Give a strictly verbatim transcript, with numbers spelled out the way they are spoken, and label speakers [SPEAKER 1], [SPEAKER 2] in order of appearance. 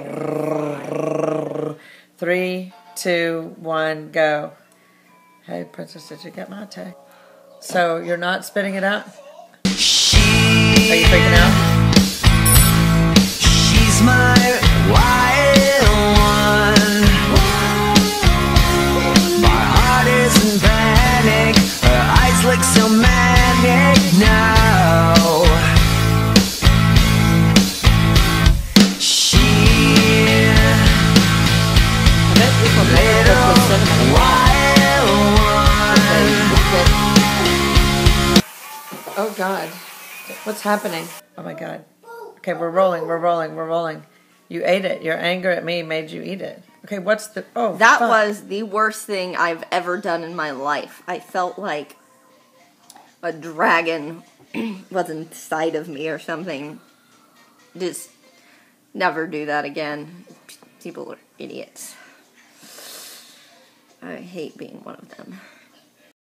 [SPEAKER 1] Three, two, one, go. Hey, Princess, did you get my text? So you're not spitting it out? Are you freaking out?
[SPEAKER 2] She's my wild one. My heart is in panic. Her eyes look so manic now. She little wild one.
[SPEAKER 1] Oh, God. What's happening? Oh, my God. Okay, we're rolling, we're rolling, we're rolling. You ate it. Your anger at me made you eat it. Okay, what's the... Oh,
[SPEAKER 3] That
[SPEAKER 1] fuck.
[SPEAKER 3] was the worst thing I've ever done in my life. I felt like a dragon was inside of me or something. Just never do that again. People are idiots. I hate being one of them.